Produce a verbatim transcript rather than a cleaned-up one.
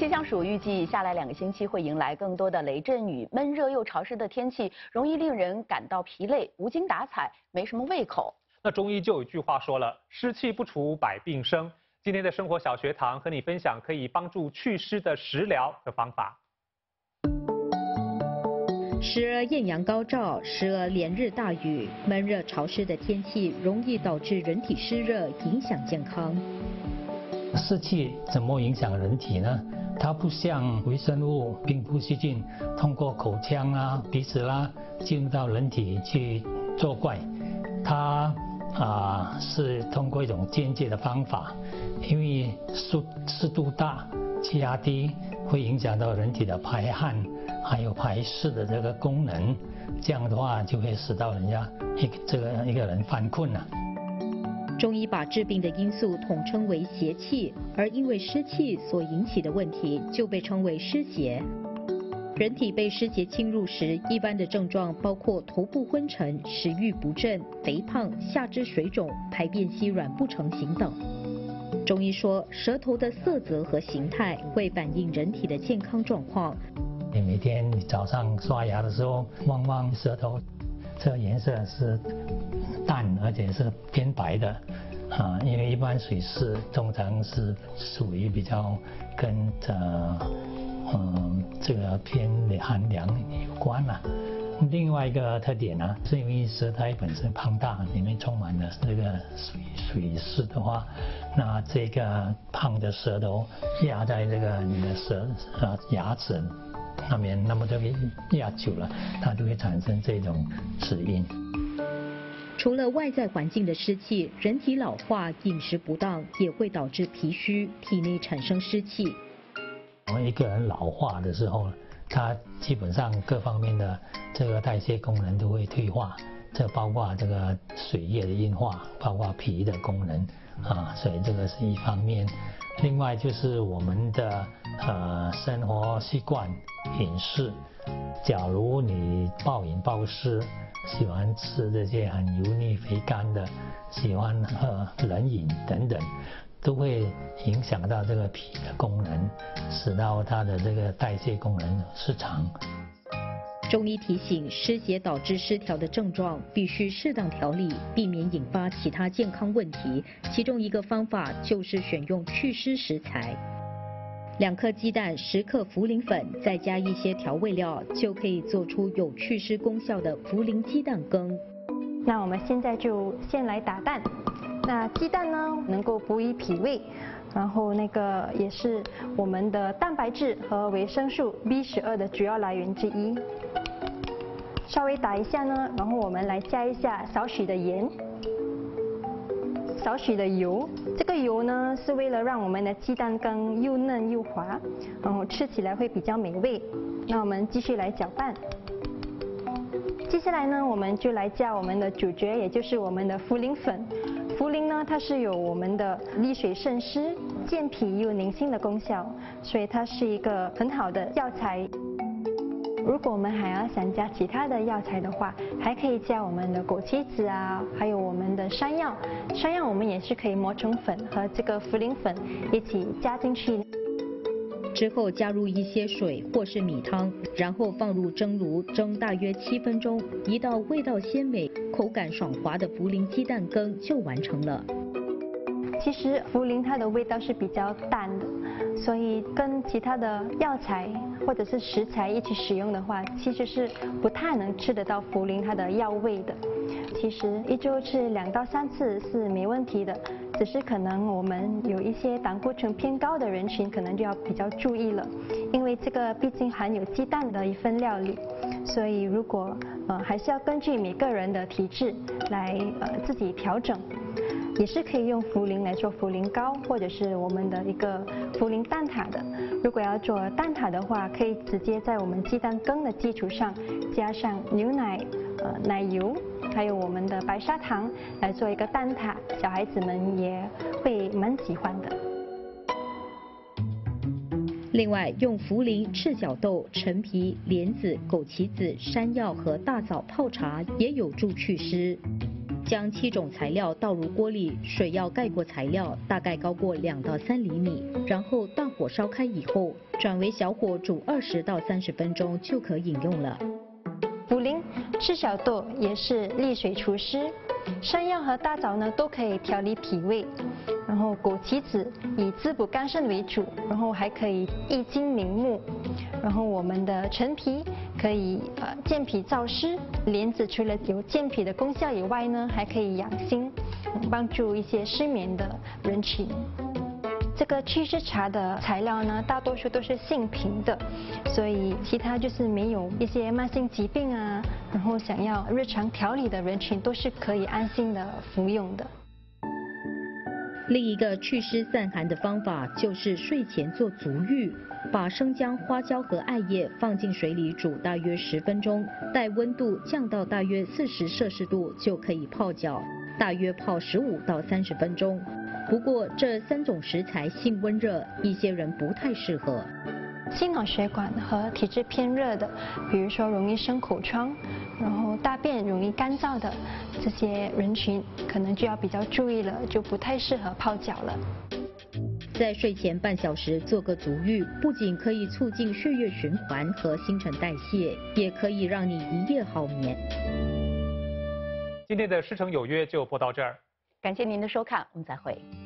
气象署预计，下来两个星期会迎来更多的雷阵雨，闷热又潮湿的天气，容易令人感到疲累、无精打采，没什么胃口。 那中医就有一句话说了：“湿气不除，百病生。”今天的生活小学堂和你分享可以帮助祛湿的食疗的方法。 时而艳阳高照，时而连日大雨，闷热潮湿的天气容易导致人体湿热，影响健康。 湿气怎么影响人体呢？它不像微生物、病毒细菌通过口腔啊、鼻子啦进入到人体去作怪，它啊是通过一种间接的方法，因为湿湿度大、气压低，会影响到人体的排汗还有排湿的这个功能，这样的话就会使到人家一个这个一个人犯困了。 中医把治病的因素统称为邪气，而因为湿气所引起的问题就被称为湿邪。人体被湿邪侵入时，一般的症状包括头部昏沉、食欲不振、肥胖、下肢水肿、排便稀软不成形等。中医说，舌头的色泽和形态会反映人体的健康状况。 你每天早上刷牙的时候，望望舌头，这个颜色是淡而且是偏白的啊，因为一般水湿通常是属于比较跟着嗯这个偏寒凉有关了、啊。另外一个特点呢、啊，是因为舌苔本身胖大，里面充满了这个水水湿的话，那这个胖的舌头压在这个你的舌啊牙齿上面，那么这个压久了，它就会产生这种齿印。 除了外在环境的湿气，人体老化、饮食不当也会导致脾虚，体内产生湿气。 我们一个人老化的时候，它基本上各方面的这个代谢功能都会退化，这包括这个水液的硬化，包括脾的功能啊，所以这个是一方面。另外就是我们的呃生活习惯、饮食，假如你暴饮暴食，喜欢吃这些很油腻肥甘的，喜欢喝冷饮等等，都会影响到这个脾的功能，使到它的这个代谢功能失常。 中医提醒，湿邪导致失调的症状必须适当调理，避免引发其他健康问题。其中一个方法就是选用祛湿食材。两颗鸡蛋、十克茯苓粉，再加一些调味料，就可以做出有祛湿功效的茯苓鸡蛋羹。 那我们现在就先来打蛋。那鸡蛋呢，能够补益脾胃，然后那个也是我们的蛋白质和维生素 B 十二 的主要来源之一。稍微打一下呢，然后我们来加一下少许的盐，少许的油。这个油呢，是为了让我们的鸡蛋羹又嫩又滑，然后吃起来会比较美味。那我们继续来搅拌。接下来呢，我们就来加我们的主角，也就是我们的茯苓粉。茯苓呢，它是有我们的利水渗湿、健脾又宁心的功效，所以它是一个很好的药材。如果我们还要想加其他的药材的话，还可以加我们的枸杞子啊，还有我们的山药。山药我们也是可以磨成粉，和这个茯苓粉一起加进去。 之后加入一些水或是米汤，然后放入蒸炉蒸大约七分钟，一道味道鲜美、口感爽滑的茯苓鸡蛋羹就完成了。 其实茯苓它的味道是比较淡的，所以跟其他的药材或者是食材一起使用的话，其实是不太能吃得到茯苓它的药味的。其实一周吃两到三次是没问题的，只是可能我们有一些胆固醇偏高的人群，可能就要比较注意了，因为这个毕竟含有鸡蛋的一份料理，所以如果呃还是要根据每个人的体质来呃自己调整。也是可以用茯苓来做茯苓糕，或者是我们的一个茯苓蛋挞的。如果要做蛋挞的话，可以直接在我们鸡蛋羹的基础上加上牛奶、呃奶油，还有我们的白砂糖来做一个蛋挞，小孩子们也会蛮喜欢的。 另外，用茯苓、赤脚豆、陈皮、莲子、枸杞子、山药和大枣泡茶，也有助祛湿。 将七种材料倒入锅里，水要盖过材料，大概高过两到三厘米，然后大火烧开以后，转为小火煮二十到三十分钟就可饮用了。 茯苓、赤小豆也是利水除湿，山药和大枣呢都可以调理脾胃，然后枸杞子以滋补肝肾为主，然后还可以益精明目，然后我们的陈皮可以呃健脾燥湿，莲子除了有健脾的功效以外呢，还可以养心，帮助一些失眠的人群。这个祛湿茶的材料呢，大多数都是性平的，所以其他就是没有一些慢性疾病啊，然后想要日常调理的人群都是可以安心的服用的。 另一个祛湿散寒的方法就是睡前做足浴，把生姜、花椒和艾叶放进水里煮大约十分钟，待温度降到大约四十摄氏度就可以泡脚，大约泡十五到三十分钟。不过这三种食材性温热，一些人不太适合。 心脑血管和体质偏热的，比如说容易生口疮，然后大便容易干燥的这些人群，可能就要比较注意了，就不太适合泡脚了。 在睡前半小时做个足浴，不仅可以促进血液循环和新陈代谢，也可以让你一夜好眠。 今天的师承有约就播到这儿， 感谢您的收看，我们再会。